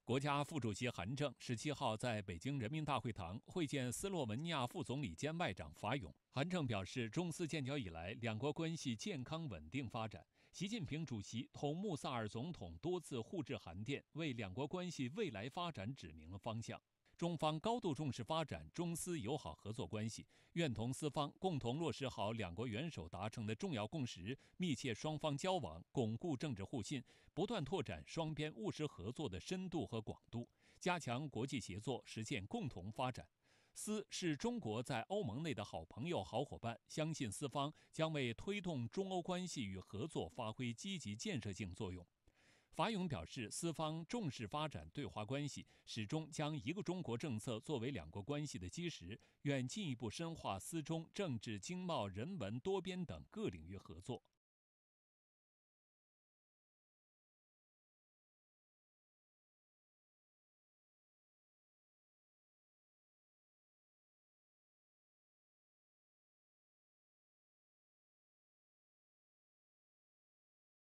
国家副主席韩正17号在北京人民大会堂会见斯洛文尼亚副总理兼外长法永。韩正表示，中斯建交以来，两国关系健康稳定发展。习近平主席同穆萨尔总统多次互致函电，为两国关系未来发展指明了方向。中方高度重视发展中斯友好合作关系，愿同斯方共同落实好两国元首达成的重要共识，密切双方交往，巩固政治互信，不断拓展双边务实合作的深度和广度，加强国际协作，实现共同发展。斯是中国在欧盟内的好朋友、好伙伴，相信斯方将为推动中欧关系与合作发挥积极建设性作用。法永表示，斯方重视发展对华关系，始终将一个中国政策作为两国关系的基石，愿进一步深化斯中政治、经贸、人文、多边等各领域合作。